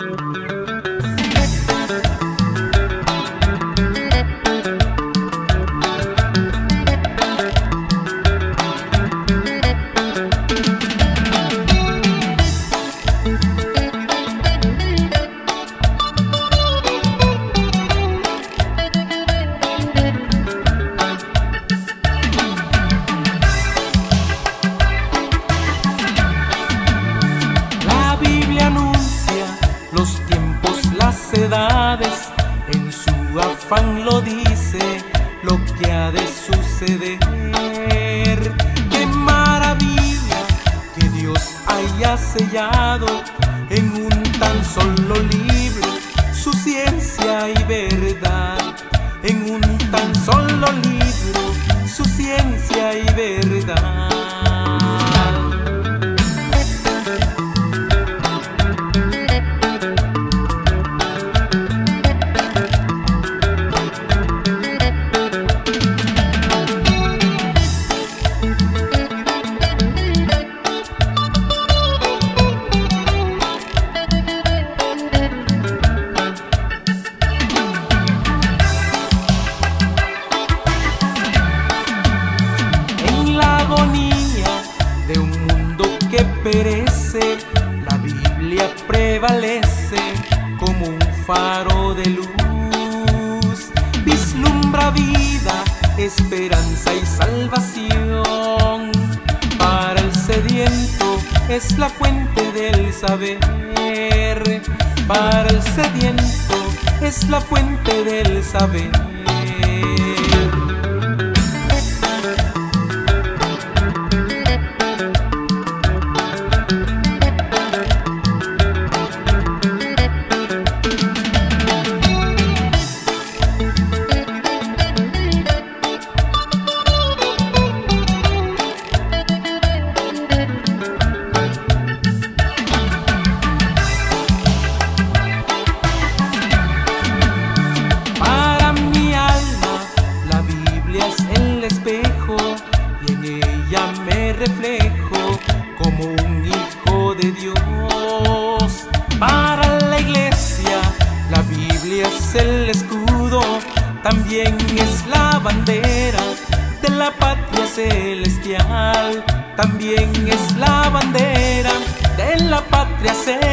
Los tiempos, las edades, en su afán lo dice lo que ha de suceder. ¡Qué maravilla que Dios haya sellado en un tan solo libro su ciencia y verdad! En un tan solo libro su ciencia y verdad. De un mundo que perece, la Biblia prevalece como un faro de luz. Vislumbra vida, esperanza y salvación. Para el sediento es la fuente del saber. Para el sediento es la fuente del saber. Y en ella me reflejo como un hijo de Dios. Para la iglesia la Biblia es el escudo, también es la bandera de la patria celestial. También es la bandera de la patria celestial.